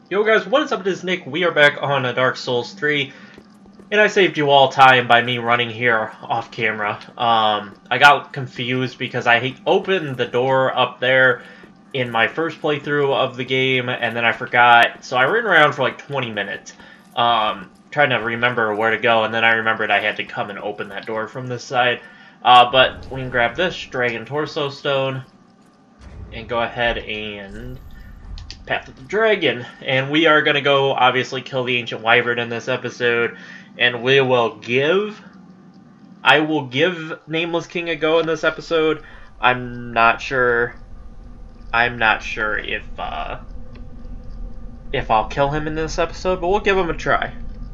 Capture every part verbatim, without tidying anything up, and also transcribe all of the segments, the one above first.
Yo guys, what is up? It is Nick. We are back on a Dark Souls three, and I saved you all time by me running here off camera. Um, I got confused because I opened the door up there in my first playthrough of the game, and then I forgot, so I ran around for like twenty minutes, um, trying to remember where to go, and then I remembered I had to come and open that door from this side. Uh, but we can grab this Dragon Torso Stone, and go ahead and Path of the Dragon, and we are going to go, obviously, kill the Ancient Wyvern in this episode, and we will give, I will give Nameless King a go in this episode. I'm not sure, I'm not sure if, uh, if I'll kill him in this episode, but we'll give him a try.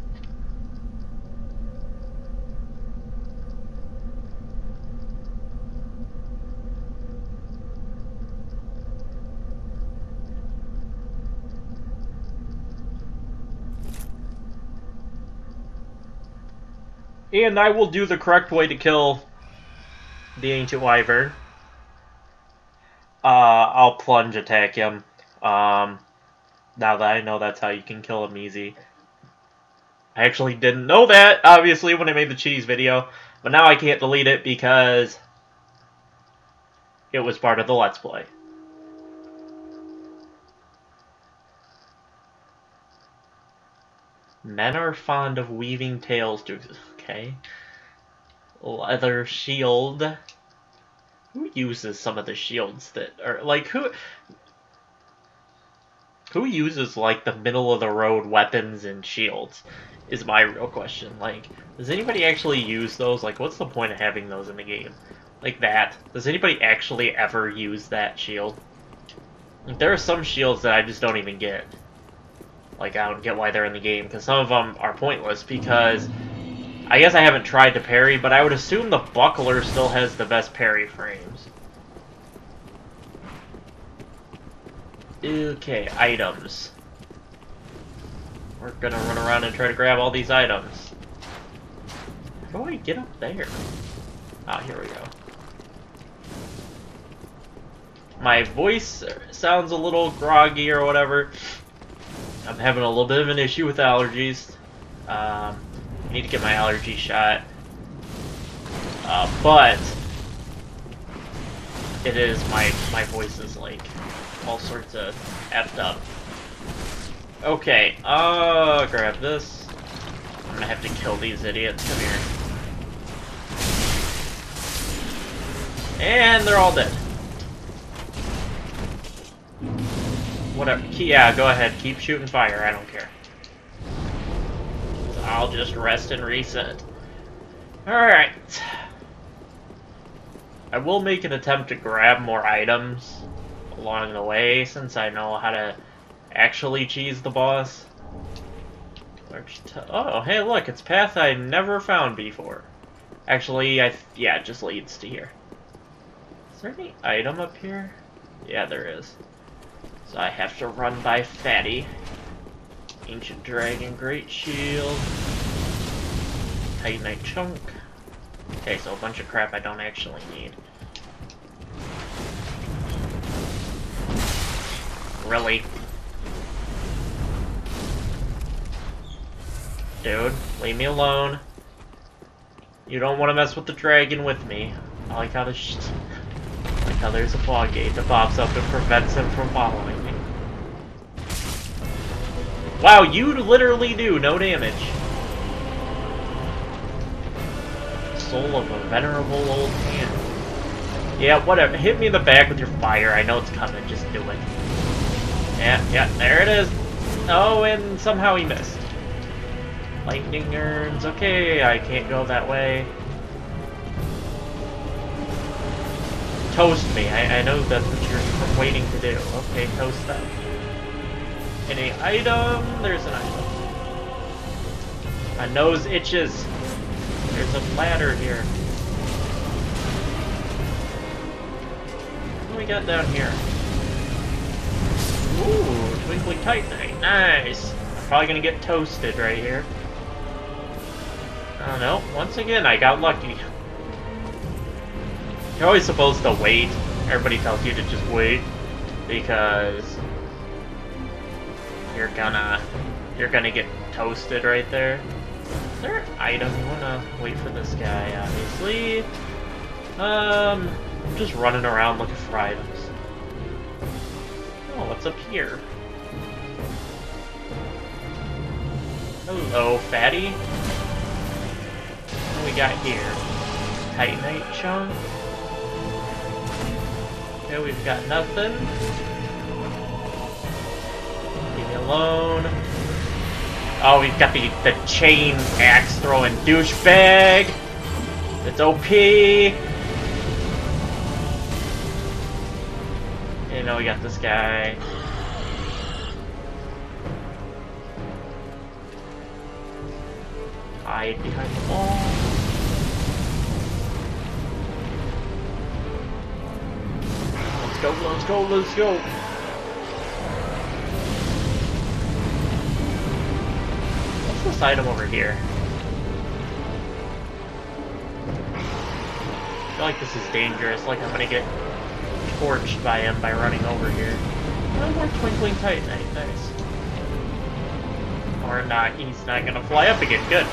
And I will do the correct way to kill the Ancient Wyvern. Uh, I'll plunge attack him. Um, now that I know that's how you can kill him easy. I actually didn't know that, obviously, when I made the cheese video. But now I can't delete it because it was part of the Let's Play. Men are fond of weaving tales to... Okay. Leather shield. Who uses some of the shields that are... Like, who... Who uses, like, the middle-of-the-road weapons and shields? Is my real question. Like, does anybody actually use those? Like, what's the point of having those in the game? Like that. Does anybody actually ever use that shield? Like, there are some shields that I just don't even get. Like, I don't get why they're in the game, because some of them are pointless, because... I guess I haven't tried to parry, but I would assume the buckler still has the best parry frames. Okay, items. We're gonna run around and try to grab all these items. How do I get up there? Ah, here we go. My voice sounds a little groggy or whatever. I'm having a little bit of an issue with allergies. Um, I need to get my allergy shot. Uh, but it is my my voice is like all sorts of effed up. Okay, uh, grab this. I'm gonna have to kill these idiots. Come here. And they're all dead. Whatever. Yeah, go ahead. Keep shooting fire. I don't care. I'll just rest and reset. Alright. I will make an attempt to grab more items along the way, since I know how to actually cheese the boss. Oh, hey look, it's a path I never found before. Actually, I th yeah, it just leads to here. Is there any item up here? Yeah, there is. So I have to run by Fatty. Ancient Dragon, Great Shield, Titanite Chunk. Okay, so a bunch of crap I don't actually need. Really? Dude, leave me alone. You don't want to mess with the dragon with me. I like how the sh I like how there's a fog gate that pops up and prevents him from following me. Wow, you literally do no damage. Soul of a venerable old man. Yeah, whatever. Hit me in the back with your fire. I know it's coming. Just do it. Yeah, yeah, there it is. Oh, and somehow he missed. Lightning urns. Okay, I can't go that way. Toast me. I, I know that's what you're waiting to do. Okay, toast them. Any item? There's an item. My nose itches. There's a ladder here. What do we got down here? Ooh, Twinkling Titanite. Nice. I'm probably gonna get toasted right here. I don't know. Once again, I got lucky. You're always supposed to wait. Everybody tells you to just wait. Because you're gonna you're gonna get toasted right there. Is there an item? You wanna wait for this guy, obviously. Um, I'm just running around looking for items. Oh, what's up here? Hello, fatty. What do we got here? Titanite chunk. Okay, we've got nothing. Leave me alone. Oh, we've got the, the chain axe throwing douchebag. It's O P. You know, we got this guy. Hide behind the wall. Let's go, let's go, let's go. What's this item over here? I feel like this is dangerous, like I'm gonna get torched by him by running over here. Oh, more twinkling titanite, nice. Or not, he's not gonna fly up again, good.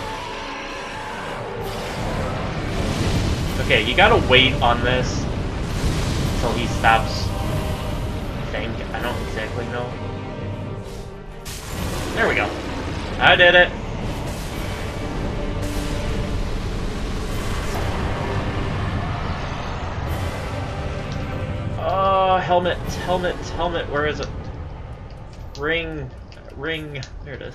Okay, you gotta wait on this until he stops. I think. I don't exactly know. There we go. I did it. Oh, helmet, helmet, helmet, where is it? Ring, ring, there it is.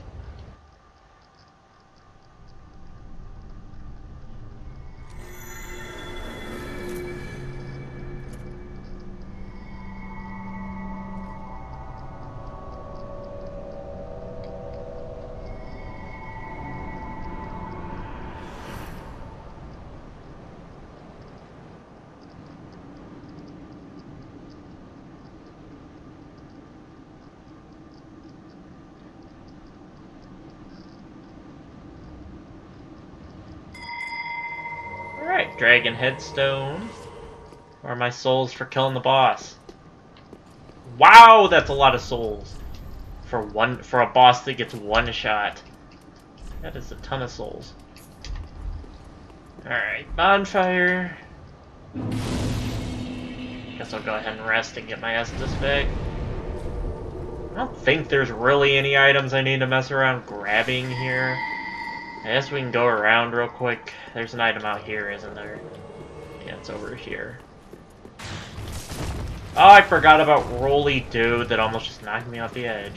Alright, Dragon Headstone. Where are my souls for killing the boss? Wow, that's a lot of souls. For one for a boss that gets one shot. That is a ton of souls. Alright, bonfire. Guess I'll go ahead and rest and get my Estus back. I don't think there's really any items I need to mess around grabbing here. I guess we can go around real quick. There's an item out here, isn't there? Yeah, it's over here. Oh, I forgot about Rolly Dude that almost just knocked me off the edge.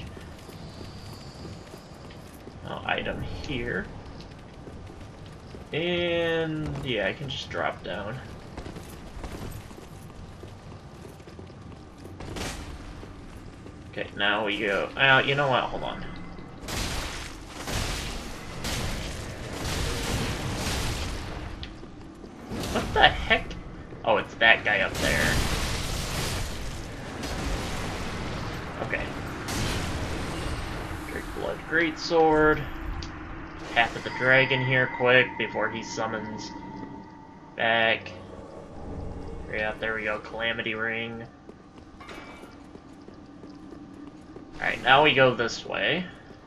Oh, item here. And yeah, I can just drop down. Okay, now we go. Uh, you know what? Hold on. What the heck? Oh, it's that guy up there. Okay. Drake Blood Greatsword. Path of the Dragon here quick before he summons back. Yeah, there we go. Calamity Ring. Alright, now we go this way.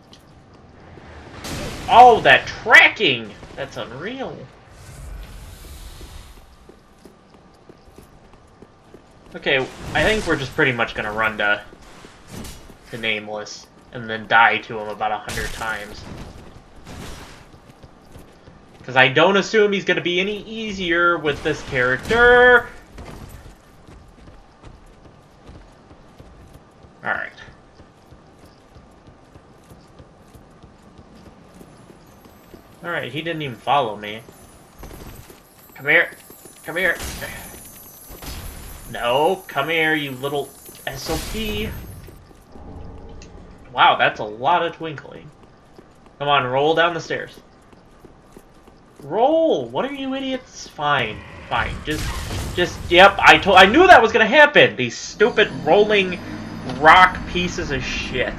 Oh, that tracking! That's unreal. Okay, I think we're just pretty much gonna run to, to Nameless, and then die to him about a hundred times. Because I don't assume he's gonna be any easier with this character! Alright. Alright, he didn't even follow me. Come here. Come here. No, come here, you little S O P. Wow, that's a lot of twinkling. Come on, roll down the stairs. Roll! What are you idiots? Fine, fine. Just, just, yep, I told, I knew that was gonna happen! These stupid rolling rock pieces of shit.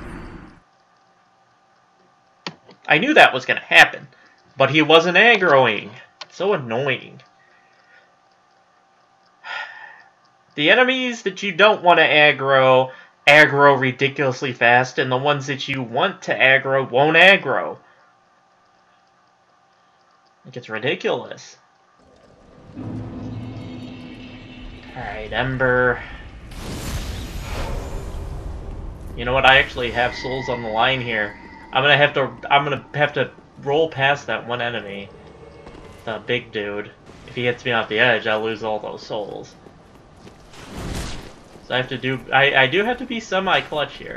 I knew that was gonna happen. But he wasn't aggroing. So annoying. The enemies that you don't want to aggro aggro ridiculously fast, and the ones that you want to aggro won't aggro. Like, it's ridiculous. Alright, Ember. You know what? I actually have souls on the line here. I'm gonna have to. I'm gonna have to roll past that one enemy, the big dude. If he hits me off the edge, I'll lose all those souls. So I have to do. I I do have to be semi-clutch here.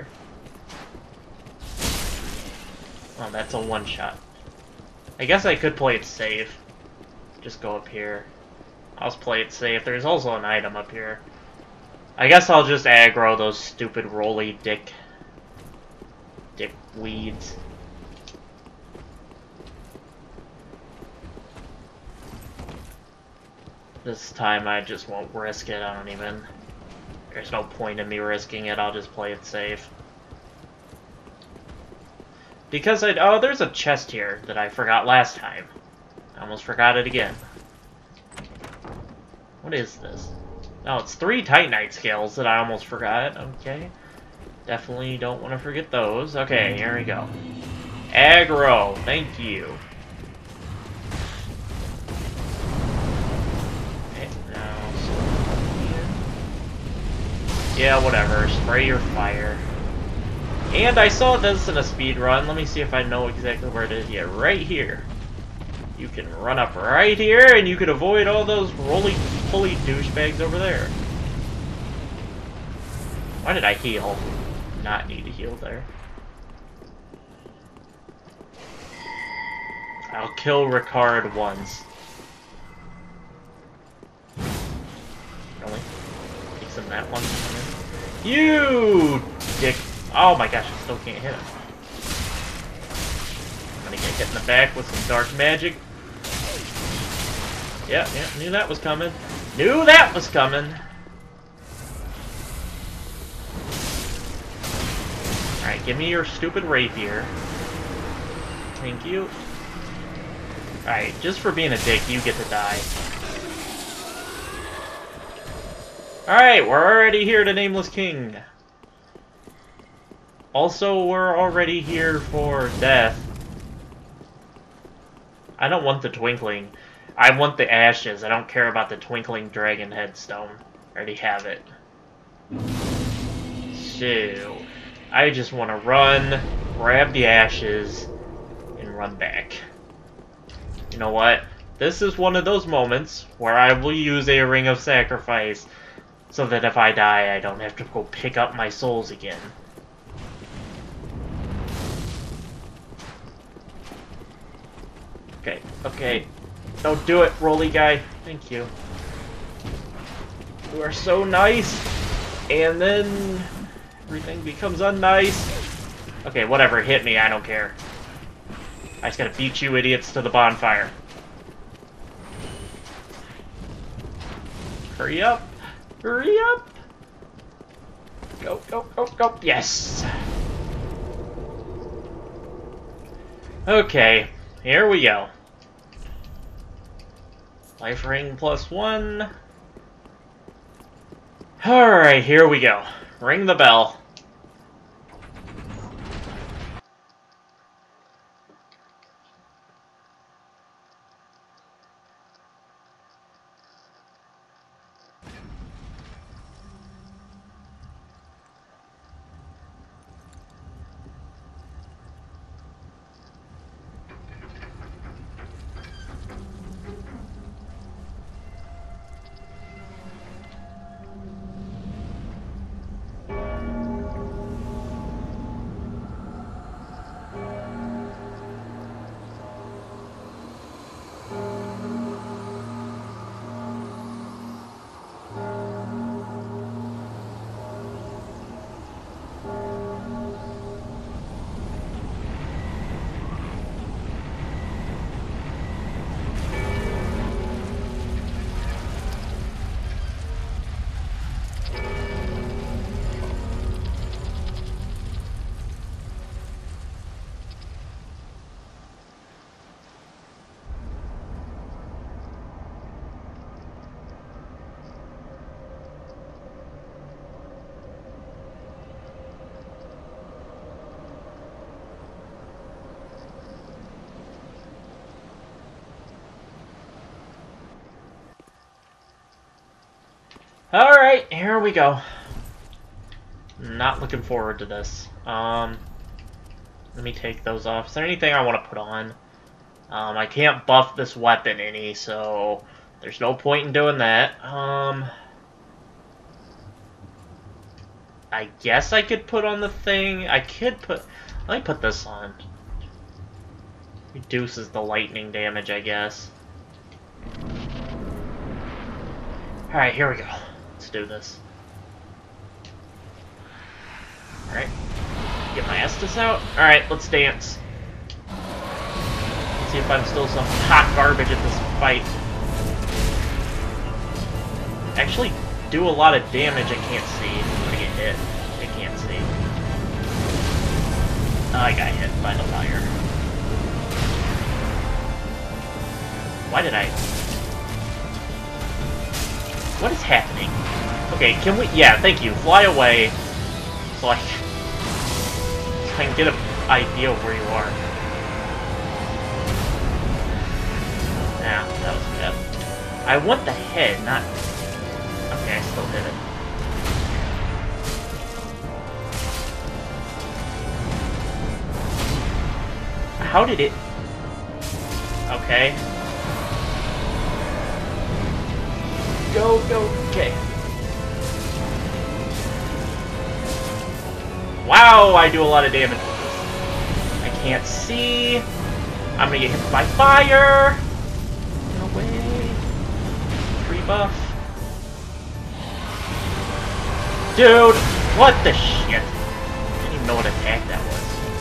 Oh, that's a one shot. I guess I could play it safe. Just go up here. I'll just play it safe. There's also an item up here. I guess I'll just aggro those stupid roly dick... dick weeds. This time I just won't risk it. I don't even... There's no point in me risking it. I'll just play it safe. Because I... Oh, there's a chest here that I forgot last time. I almost forgot it again. What is this? Oh, it's three Titanite scales that I almost forgot. Okay. Definitely don't want to forget those. Okay, here we go. Aggro. Thank you. Okay, now... Yeah, whatever. Spray your fire. And I saw this in a speed run. Let me see if I know exactly where it is. Yeah, right here. You can run up right here, and you can avoid all those roly-poly douchebags over there. Why did I heal? Not need to heal there. I'll kill Ricard once. Really? Takes him that long to come in. You dick! Oh my gosh, I still can't hit him. I'm gonna get hit in the back with some dark magic. Yeah, yeah, knew that was coming. Knew that was coming! Alright, give me your stupid rapier. Thank you. Alright, just for being a dick, you get to die. Alright, we're already here to Nameless King. Also, we're already here for death. I don't want the twinkling. I want the ashes. I don't care about the twinkling dragon headstone. I already have it. So, I just want to run, grab the ashes, and run back. You know what? This is one of those moments where I will use a Ring of Sacrifice so that if I die, I don't have to go pick up my souls again. Okay, okay. Don't do it, Roly guy. Thank you. You are so nice. And then everything becomes unnice. Okay, whatever. Hit me. I don't care. I just gotta beat you idiots to the bonfire. Hurry up. Hurry up. Go, go, go, go. Yes. Okay. Here we go. Life ring plus one. Alright, here we go. Ring the bell. Alright, here we go. Not looking forward to this. Um, let me take those off. Is there anything I want to put on? Um, I can't buff this weapon any, so there's no point in doing that. Um, I guess I could put on the thing. I could put... Let me put this on. Reduces the lightning damage, I guess. Alright, here we go. Let's do this. Alright. Get my Estus out. Alright, let's dance. See if I'm still some hot garbage at this fight. Actually, do a lot of damage I can't see. I'm gonna get hit. I can't see. Oh, I got hit by the fire. Why did I... What is happening? Okay, can we... Yeah, thank you. Fly away. So I, so I can get an idea of where you are. Nah, that was bad. I want the head, not... Okay, I still did it. How did it... Okay. Go, go, okay. Wow, I do a lot of damage with this. I can't see. I'm gonna get hit by fire. Get away. Free buff. Dude, what the shit? I didn't even know what attack that was.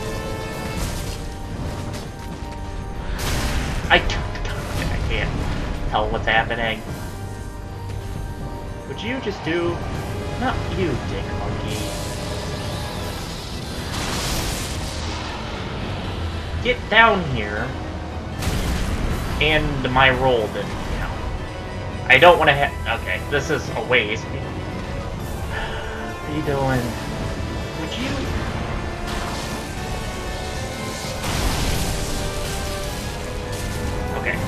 I, I can't tell what's happening. Would you just do... Not you, dick monkey. Get down here. And my roll didn't count. I don't want to have... Okay, this is a waste. What are you doing? Would you... Okay.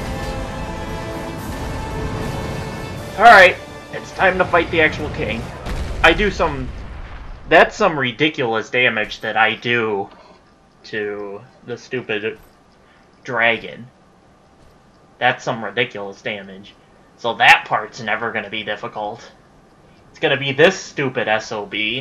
Alright. It's time to fight the actual king. I do some... That's some ridiculous damage that I do to the stupid dragon. That's some ridiculous damage. So that part's never going to be difficult. It's going to be this stupid S O B.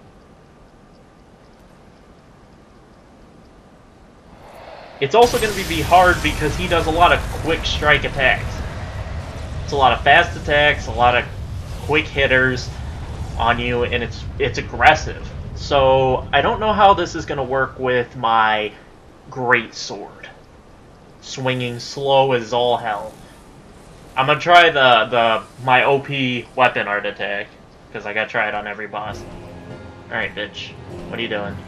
It's also going to be hard because he does a lot of quick strike attacks. It's a lot of fast attacks, a lot of quick hitters on you, and it's it's aggressive. So I don't know how this is going to work with my great sword. Swinging slow as all hell. I'm going to try the, the my O P weapon art attack, because I got to try it on every boss. Alright, bitch. What are you doing?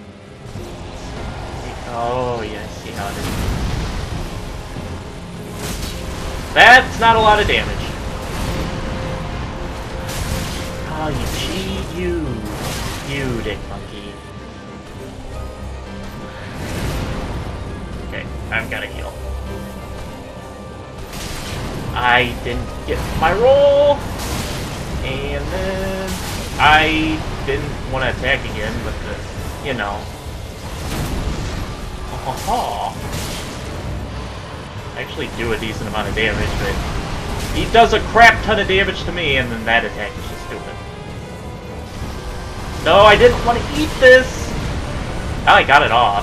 Oh, yeah, I see how it is. That's not a lot of damage. Oh, you cheat, you. You, dick monkey. Okay, I've got to heal. I didn't get my roll. And then I didn't want to attack again, but the, you know. Oh, I actually do a decent amount of damage, but he does a crap ton of damage to me, and then that attack is just stupid. No, I didn't want to eat this! Oh, I got it off.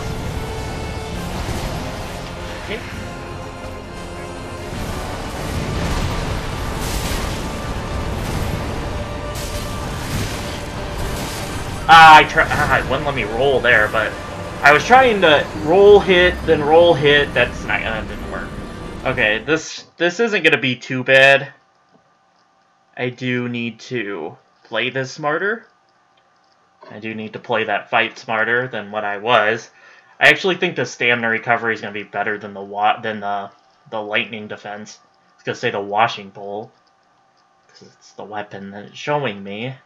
Okay. Ah, I tried. Ah, it wouldn't let me roll there, but I was trying to roll hit, then roll hit. That's not. That didn't work. Okay, this this isn't gonna be too bad. I do need to play this smarter. I do need to play that fight smarter than what I was. I actually think the stamina recovery is gonna be better than the wa than the the lightning defense. I was gonna say the washing pole, because it's the weapon that it's showing me.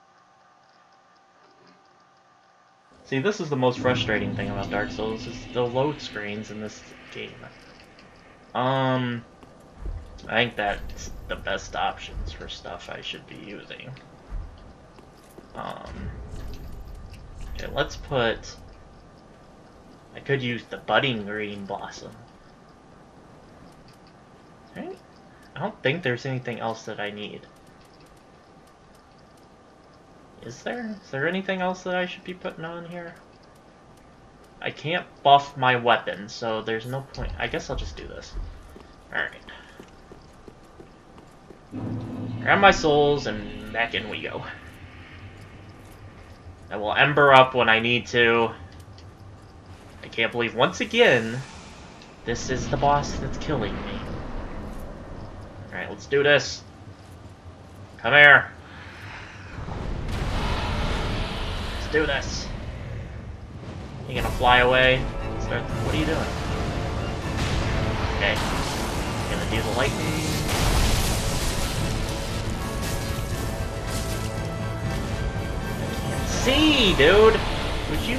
See, this is the most frustrating thing about Dark Souls, is the load screens in this game. Um, I think that's the best options for stuff I should be using. Um, okay, let's put... I could use the budding green blossom. Right? I don't think there's anything else that I need. Is there? Is there anything else that I should be putting on here? I can't buff my weapon, so there's no point. I guess I'll just do this. Alright. Grab my souls, and back in we go. I will ember up when I need to. I can't believe, once again, this is the boss that's killing me. Alright, let's do this. Come here. Let's do this. You gonna fly away? Start. What are you doing? Okay. Gonna do the lightning. I can't see, dude. Would you?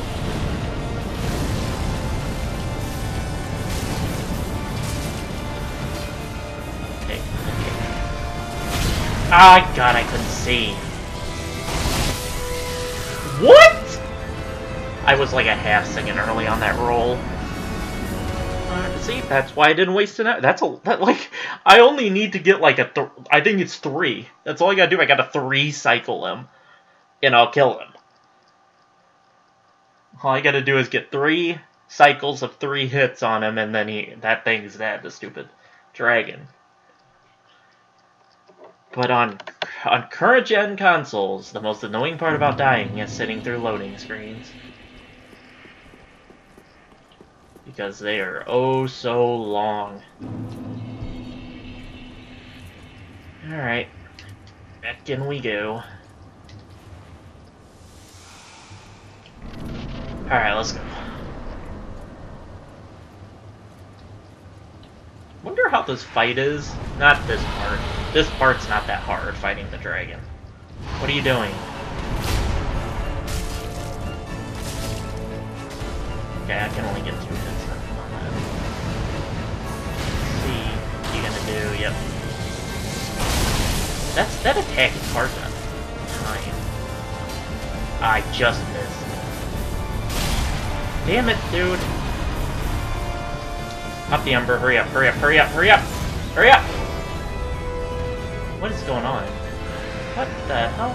Okay. Okay. Ah, God, I couldn't see. What? I was like a half second early on that roll. Uh, see, that's why I didn't waste an hour. That's a that like I only need to get like a th I think it's three. That's all I gotta do. I gotta three cycle him, and I'll kill him. All I gotta do is get three cycles of three hits on him, and then he that thing's dead. The stupid dragon. But on on current gen consoles, the most annoying part about dying is sitting through loading screens. Because they are oh so long. Alright. Back in we go. Alright, let's go. Wonder how this fight is. Not this part. This part's not that hard, fighting the dragon. What are you doing? Okay, I can only get two hits on that. Let's see what you gonna do. Yep. That's that attack is hard enough. Time. I just missed. Damn it, dude. Up the Ember, hurry up, hurry up, hurry up, hurry up! Hurry up! What is going on? What the hell?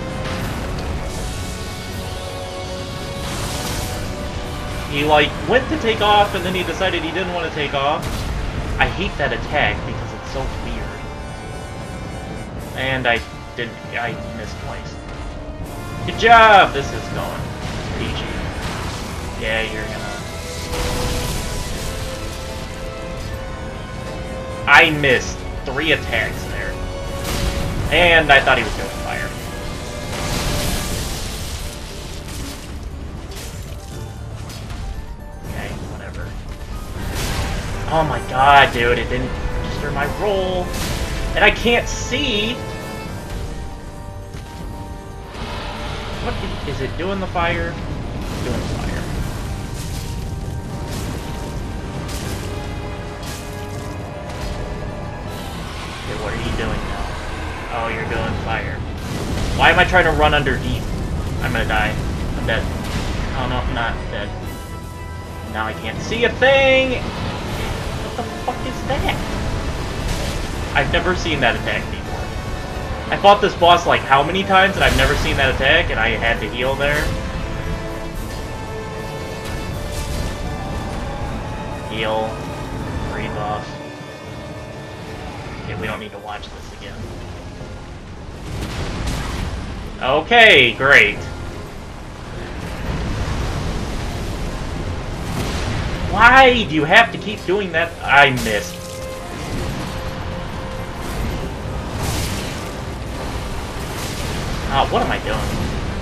He, like, went to take off, and then he decided he didn't want to take off. I hate that attack, because it's so weird. And I didn't... I missed twice. Good job! This is going peachy. Yeah, you're gonna... I missed three attacks there. And I thought he was going to fire. Okay, whatever. Oh my god, dude, it didn't register my roll. And I can't see! What is, is it doing the fire? It's doing the fire. What are you doing now? Oh, you're doing fire. Why am I trying to run under deep? I'm gonna die. I'm dead. Oh no, I'm not dead. Now I can't see a thing! What the fuck is that? I've never seen that attack before. I fought this boss like how many times and I've never seen that attack and I had to heal there. Heal. Rebuff. We don't need to watch this again. Okay, great. Why do you have to keep doing that? I missed. Oh, what am I doing?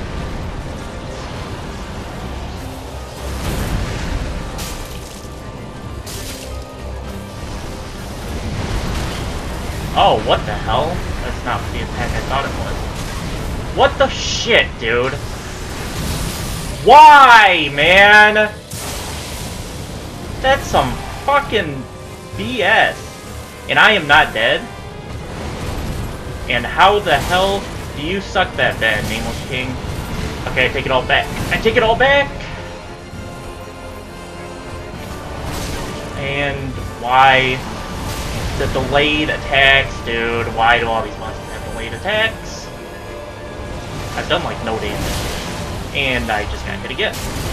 Oh, what the hell? That's not the attack I thought it was. What the shit, dude? Why, man? That's some fucking B S. And I am not dead. And how the hell do you suck that bad, Nameless King? Okay, I take it all back. I take it all back! And why the delayed attacks, dude? Why do all these monsters have delayed attacks? I've done like no damage. And I just got hit again.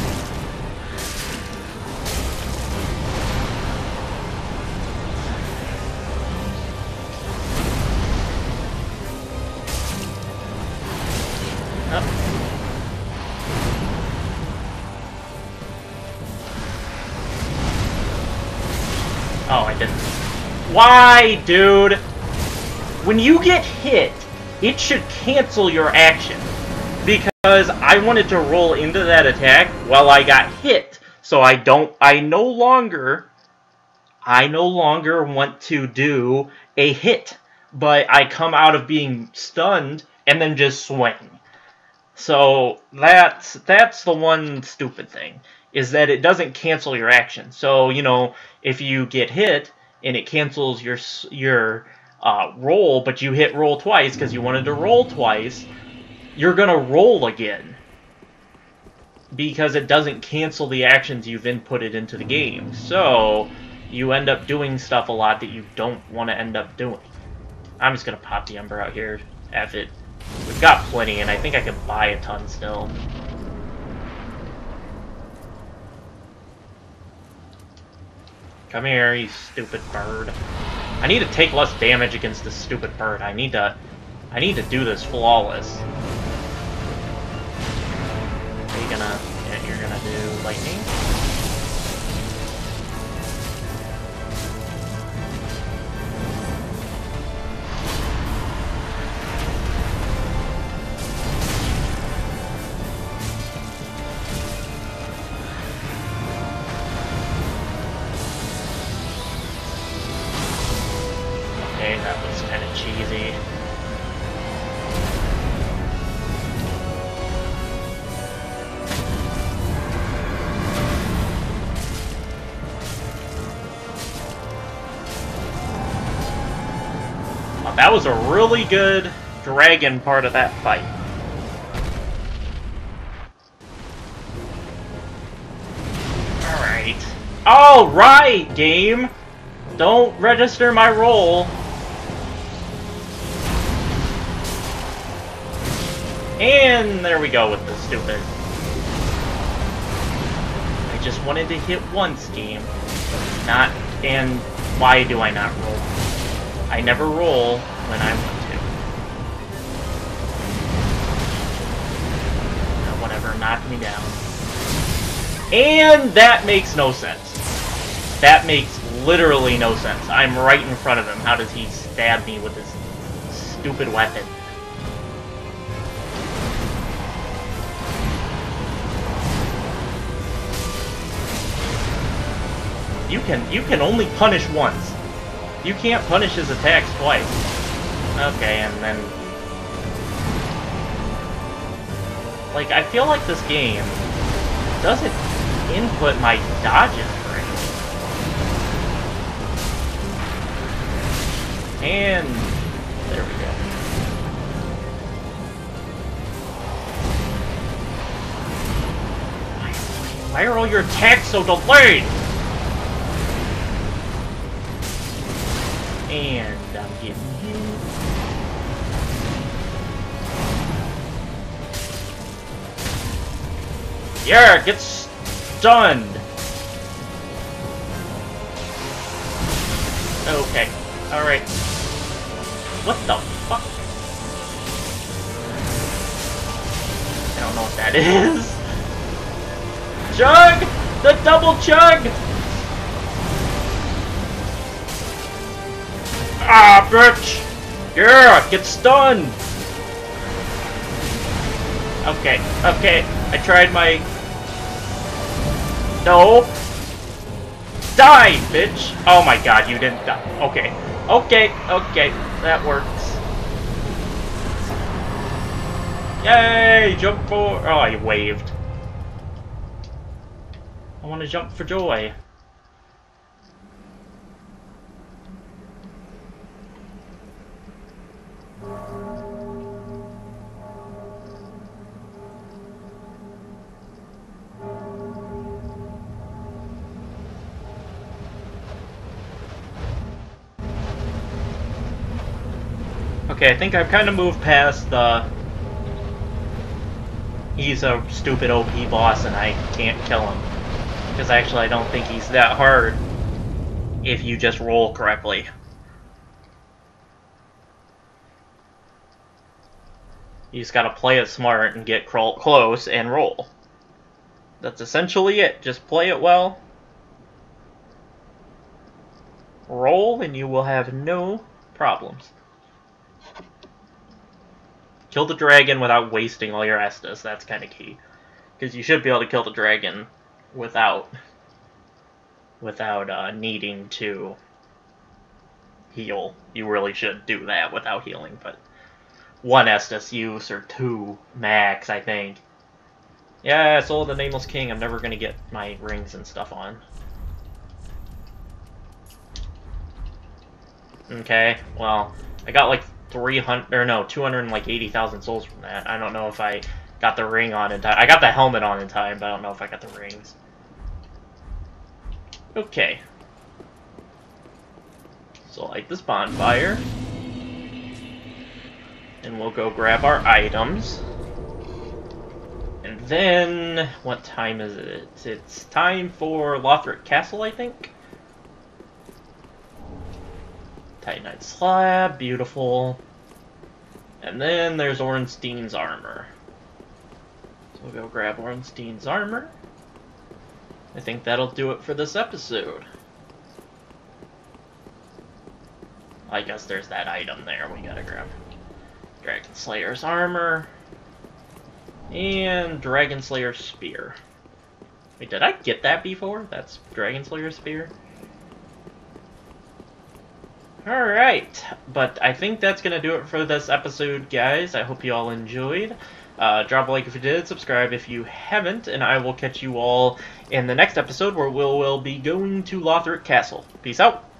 Oh, I didn't. Why, dude? When you get hit, it should cancel your action. Because I wanted to roll into that attack while I got hit. So I don't, I no longer, I no longer want to do a hit. But I come out of being stunned and then just swing. So that's, that's the one stupid thing. Is that it doesn't cancel your action. So, you know, if you get hit and it cancels your your uh, roll, but you hit roll twice because you wanted to roll twice, you're going to roll again. Because it doesn't cancel the actions you've inputted into the game. So, you end up doing stuff a lot that you don't want to end up doing. I'm just going to pop the Ember out here. F it. We've got plenty, and I think I can buy a ton still. Come here, you stupid bird. I need to take less damage against this stupid bird. I need to... I need to do this flawless. Are you gonna... Yeah, you're gonna do lightning? That was kind of cheesy. Well, that was a really good dragon part of that fight. Alright. Alright, game! Don't register my roll. And there we go with the stupid. I just wanted to hit once, game. Not, and why do I not roll? I never roll when I want to. Now, whatever, knock me down. And that makes no sense. That makes literally no sense. I'm right in front of him. How does he stab me with this stupid weapon? You can you can only punish once. You can't punish his attacks twice. Okay, and then... Like, I feel like this game doesn't input my dodges right. And... there we go. Why are all your attacks so delayed? And I'm getting you. Yeah, get stunned. Okay, alright. What the fuck? I don't know what that is. Chug! The double chug! Ah, bitch! Yeah, get stunned! Okay, okay, I tried my... No! Die, bitch! Oh my god, you didn't die. Okay, okay, okay, that works. Yay! Jump for... Oh, I waved. I want to jump for joy. Okay, I think I've kind of moved past the... He's a stupid O P boss and I can't kill him. Because actually I don't think he's that hard if you just roll correctly. You just gotta play it smart and get close and roll. That's essentially it. Just play it well. Roll and you will have no problems. Kill the dragon without wasting all your Estus. That's kind of key. Because you should be able to kill the dragon without without uh, needing to heal. You really should do that without healing, but one Estus use or two max, I think. Yeah, Soul of the Nameless King. I'm never gonna get my rings and stuff on. Okay, well, I got like three hundred, or no, two hundred eighty thousand souls from that. I don't know if I got the ring on in time. I got the helmet on in time, but I don't know if I got the rings. Okay. So light this bonfire. And we'll go grab our items. And then, what time is it? It's time for Lothric Castle, I think. Titanite slab, beautiful. And then there's Ornstein's armor. So we'll go grab Ornstein's armor. I think that'll do it for this episode. I guess there's that item there we gotta grab. Dragon Slayer's armor. And Dragon Slayer's spear. Wait, did I get that before? That's Dragon Slayer's spear? Alright, but I think that's going to do it for this episode, guys. I hope you all enjoyed. Uh, drop a like if you did, subscribe if you haven't, and I will catch you all in the next episode where we'll, we'll be going to Lothric Castle. Peace out!